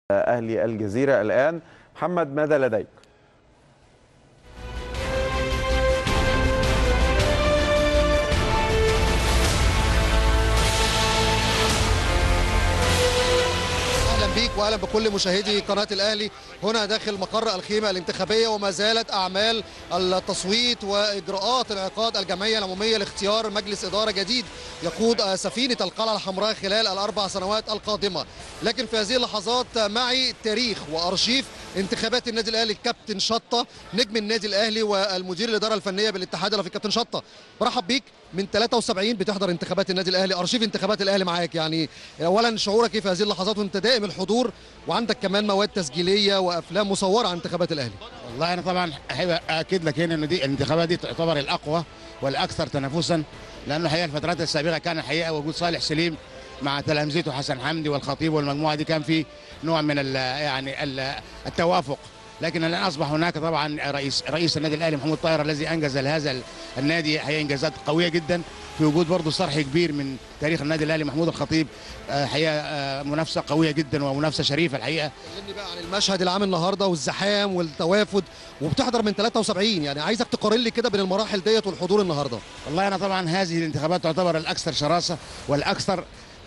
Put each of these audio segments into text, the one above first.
أهلي الجزيرة الآن. محمد، ماذا لديك؟ اهلا بيك واهلا بكل مشاهدي قناه الاهلي هنا داخل مقر الخيمه الانتخابيه، وما زالت اعمال التصويت واجراءات انعقاد الجمعيه العموميه لاختيار مجلس اداره جديد يقود سفينه القلعه الحمراء خلال الاربع سنوات القادمه. لكن في هذه اللحظات معي تاريخ وارشيف انتخابات النادي الاهلي الكابتن شطه نجم النادي الاهلي والمدير الاداره الفنيه بالاتحاد الافريقي. كابتن شطه، برحب بيك. من 73 بتحضر انتخابات النادي الاهلي، ارشيف انتخابات الاهلي معاك. يعني اولا شعورك ايه في هذه اللحظات وانت دائم الحضور وعندك كمان مواد تسجيليه وافلام مصوره عن انتخابات الاهلي؟ والله انا طبعا احب اكد لك هنا ان دي الانتخابات دي تعتبر الاقوى والاكثر تنافسا، لانه الحقيقه الفترات السابقه كان الحقيقه وجود صالح سليم مع تلامذته حسن حمدي والخطيب والمجموعه دي كان في نوع من التوافق. لكن الان اصبح هناك طبعا رئيس النادي الاهلي محمود طاهر الذي انجز لهذا النادي حقيقه انجازات قويه جدا، في وجود برضه صرح كبير من تاريخ النادي الاهلي محمود الخطيب. حقيقه منافسه قويه جدا ومنافسه شريفه الحقيقه. كلمني بقى عن المشهد العام النهارده والزحام والتوافد، وبتحضر من 73، يعني عايزك تقارن لي كده بين المراحل ديت والحضور النهارده. والله انا طبعا هذه الانتخابات تعتبر الاكثر شراسه والاكثر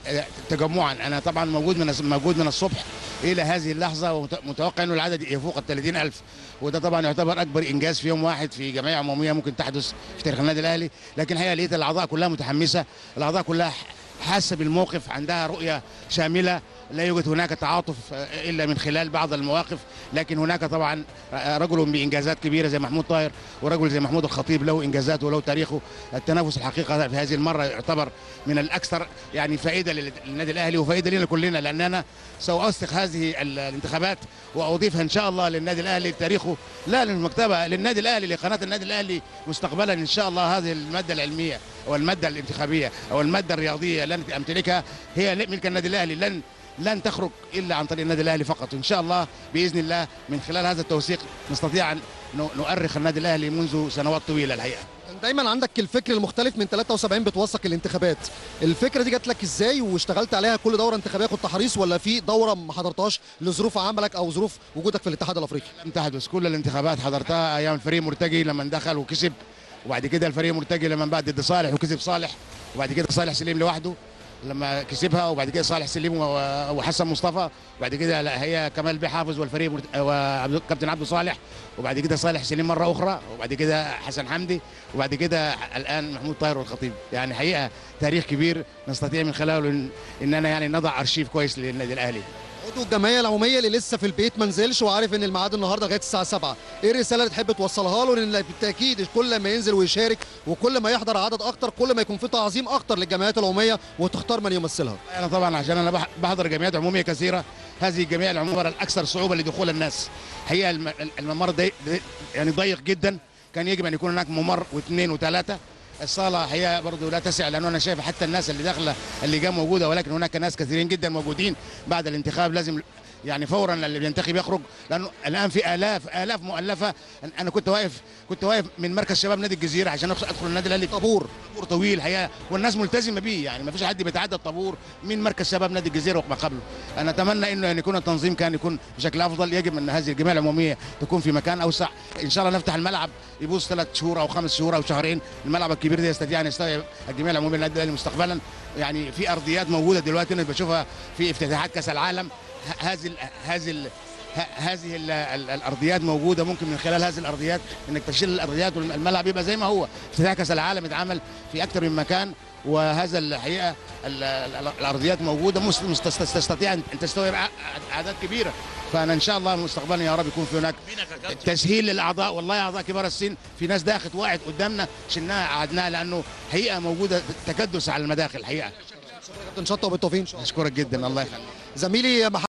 تجمعا. انا طبعا موجود من الصبح الى هذه اللحظه، ومتوقع انه العدد يفوق ال 30,000، وده طبعا يعتبر اكبر انجاز في يوم واحد في جمعيه عموميه ممكن تحدث في تاريخ النادي الاهلي. لكن الحقيقه لقيت الاعضاء كلها متحمسه، الاعضاء كلها حاسه بالموقف، عندها رؤيه شامله، لا يوجد هناك تعاطف الا من خلال بعض المواقف. لكن هناك طبعا رجل بانجازات كبيره زي محمود طاهر ورجل زي محمود الخطيب له انجازاته وله تاريخه. التنافس الحقيقه في هذه المره يعتبر من الاكثر يعني فائده للنادي الاهلي وفائده لنا كلنا، لاننا ساوثق هذه الانتخابات واضيفها ان شاء الله للنادي الاهلي تاريخه، لا للمكتبه، للنادي الاهلي، لقناه النادي الاهلي مستقبلا ان شاء الله. هذه الماده العلميه او الماده الانتخابيه او الماده الرياضيه التي امتلكها هي ملك النادي الاهلي، لن تخرج الا عن طريق النادي الاهلي فقط. ان شاء الله باذن الله من خلال هذا التوثيق نستطيع ان نؤرخ النادي الاهلي منذ سنوات طويله الحقيقه. دايما عندك الفكر المختلف، من 73 بتوثق الانتخابات. الفكره دي جات لك ازاي واشتغلت عليها كل دوره انتخابيه كنت حريص، ولا في دوره ما حضرتهاش لظروف عملك او ظروف وجودك في الاتحاد الافريقي؟ لم تحدث، كل الانتخابات حضرتها ايام الفريق مرتجي لما دخل وكسب، وبعد كده الفريق مرتجي لما بعد ضد صالح وكسب صالح، وبعد كده صالح سليم لوحده لما كسبها، وبعد كده صالح سليم وحسن مصطفى، وبعد كده هي كمال بيه حافظ والفريق وكابتن عبد صالح، وبعد كده صالح سليم مره اخرى، وبعد كده حسن حمدي، وبعد كده الان محمود طاهر والخطيب. يعني حقيقه تاريخ كبير نستطيع من خلاله اننا يعني نضع ارشيف كويس للنادي الاهلي. عضو الجمعيه العموميه اللي لسه في البيت ما نزلش وعارف ان الميعاد النهارده لغايه الساعه 7، ايه الرساله اللي تحب توصلها له؟ لان بالتاكيد كل ما ينزل ويشارك وكل ما يحضر عدد اكتر كل ما يكون في تعظيم اكتر للجمعيات العموميه وتختار من يمثلها. انا طبعا عشان انا بحضر جمعيات عموميه كثيره، هذه الجمعيه العموميه الاكثر صعوبه لدخول الناس. حقيقه الممر يعني ضيق جدا، كان يجب ان يكون هناك ممر واثنين وثلاثه. الصاله هي برضه لا تسع، لانه انا شايف حتى الناس اللي داخله اللي جا موجوده، ولكن هناك ناس كثيرين جدا موجودين بعد الانتخاب. لازم يعني فورا اللي بينتخب يخرج، لانه الان في الاف مؤلفه. انا كنت واقف من مركز شباب نادي الجزيره عشان ادخل النادي الاهلي، طابور طويل الحقيقه، والناس ملتزمه بيه، يعني ما فيش حد بيتعدى الطابور من مركز شباب نادي الجزيره وما قبله. انا اتمنى انه يكون التنظيم كان يكون بشكل افضل. يجب ان هذه الجمعيه العموميه تكون في مكان اوسع. ان شاء الله نفتح الملعب يبوظ 3 شهور او 5 شهور او شهرين، الملعب الكبير ده يستطيع ان يستوعب الجمعيه العموميه للنادي الاهلي مستقبلا. يعني في ارضيات موجوده دلوقتي انا بشوفها في افتتاحات كاس العالم، هذه الارضيات موجوده، ممكن من خلال هذه الارضيات انك تشيل الارضيات والملعب يبقى زي ما هو. افتتاح كاس العالم اتعمل في اكثر من مكان، وهذا الحقيقه الارضيات موجوده تستطيع ان تستوعب اعداد كبيره. فانا ان شاء الله مستقبلا يا رب يكون في هناك تسهيل للاعضاء. والله اعضاء كبار السن في ناس داخت وقعت قدامنا شلناها قعدناها، لانه حقيقه موجوده تكدس على المداخل الحقيقه. كابتن شطه وبالتوفيق ان شاء الله. اشكرك جدا، الله يخليك زميلي